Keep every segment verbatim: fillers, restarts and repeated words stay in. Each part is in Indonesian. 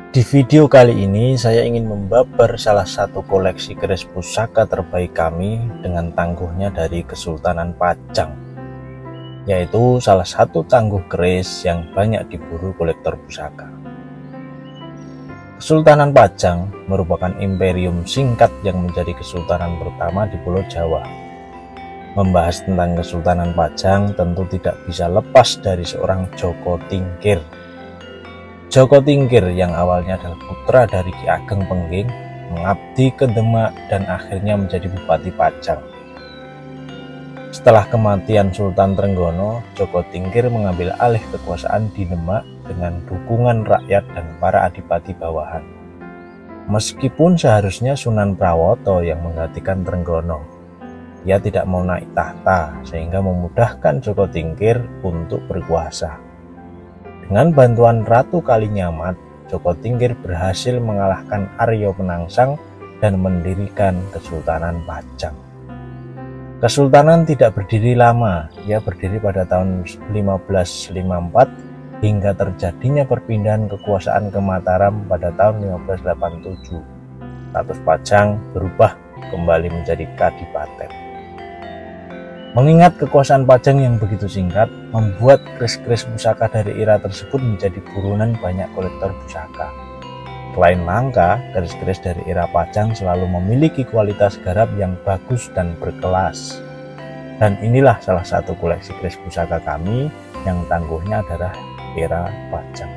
Di video kali ini saya ingin membabar salah satu koleksi keris pusaka terbaik kami dengan tangguhnya dari Kesultanan Pajang, yaitu salah satu tangguh keris yang banyak diburu kolektor pusaka. Kesultanan Pajang merupakan imperium singkat yang menjadi kesultanan pertama di Pulau Jawa. Membahas tentang Kesultanan Pajang tentu tidak bisa lepas dari seorang Joko Tingkir. Joko Tingkir yang awalnya adalah putra dari Ki Ageng Pengging, mengabdi ke Demak dan akhirnya menjadi Bupati Pajang. Setelah kematian Sultan Trenggono, Joko Tingkir mengambil alih kekuasaan di Demak dengan dukungan rakyat dan para adipati bawahan. Meskipun seharusnya Sunan Prawoto yang menggantikan Trenggono, ia tidak mau naik tahta sehingga memudahkan Joko Tingkir untuk berkuasa. Dengan bantuan Ratu Kalinyamat, Joko Tingkir berhasil mengalahkan Aryo Penangsang dan mendirikan Kesultanan Pajang. Kesultanan tidak berdiri lama, ia berdiri pada tahun lima belas lima puluh empat hingga terjadinya perpindahan kekuasaan ke Mataram pada tahun lima belas delapan puluh tujuh. Status Pajang berubah kembali menjadi kadipaten. Mengingat kekuasaan Pajang yang begitu singkat, membuat keris-keris pusaka dari era tersebut menjadi buronan banyak kolektor pusaka. Selain langka, keris-keris dari era Pajang selalu memiliki kualitas garap yang bagus dan berkelas. Dan inilah salah satu koleksi keris pusaka kami yang tangguhnya adalah era Pajang.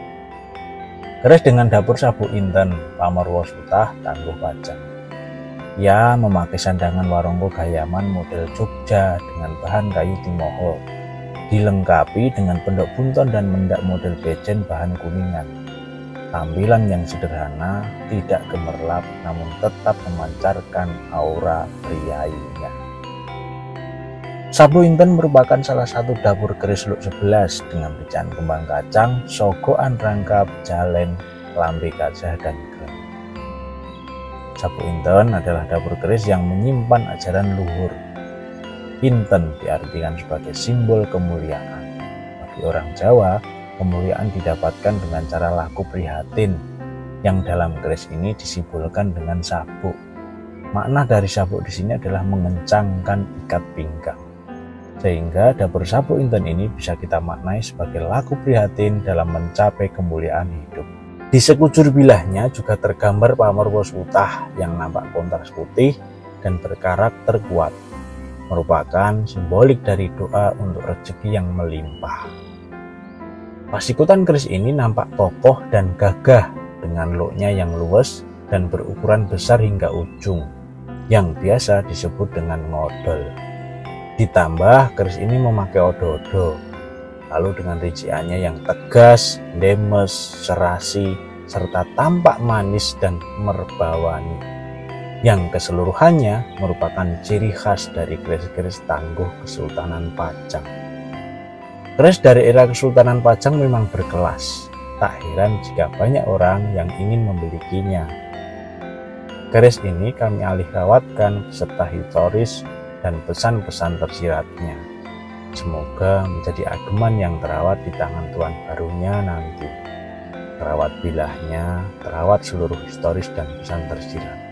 Keris dengan dapur Sabu Inten, Pamarwa Sutah, tangguh Pajang. Ia memakai sandangan warongko gayaman model Jogja dengan bahan kayu timoho, dilengkapi dengan pendok bunton dan mendak model bejen bahan kuningan. Tampilan yang sederhana, tidak gemerlap, namun tetap memancarkan aura priainya. Sabu Inten merupakan salah satu dapur keris Luk sebelas dengan pecahan kembang kacang, sogokan rangkap, jalen, lambe gajah, dan krem. Sabu Inten adalah dapur keris yang menyimpan ajaran luhur. Inten diartikan sebagai simbol kemuliaan. Bagi orang Jawa, kemuliaan didapatkan dengan cara laku prihatin, yang dalam keris ini disimbolkan dengan sabuk. Makna dari sabuk di sini adalah mengencangkan ikat pinggang. Sehingga dapur Sabu Inten ini bisa kita maknai sebagai laku prihatin dalam mencapai kemuliaan hidup. Di sekujur bilahnya juga tergambar Pamarwa Sutah yang nampak kontras putih dan berkarakter kuat, merupakan simbolik dari doa untuk rezeki yang melimpah. Pasikutan keris ini nampak kokoh dan gagah dengan luknya yang luwes dan berukuran besar hingga ujung, yang biasa disebut dengan ngodol. Ditambah keris ini memakai odo-odo, lalu dengan rinciannya yang tegas, lemes, serasi, serta tampak manis dan merbawani, yang keseluruhannya merupakan ciri khas dari keris-keris tangguh Kesultanan Pajang. Keris dari era Kesultanan Pajang memang berkelas, tak heran jika banyak orang yang ingin memilikinya. Keris ini kami alih rawatkan beserta historis dan pesan-pesan tersiratnya. Semoga menjadi ageman yang terawat di tangan tuan barunya nanti. Terawat bilahnya, terawat seluruh historis dan pesan tersirat.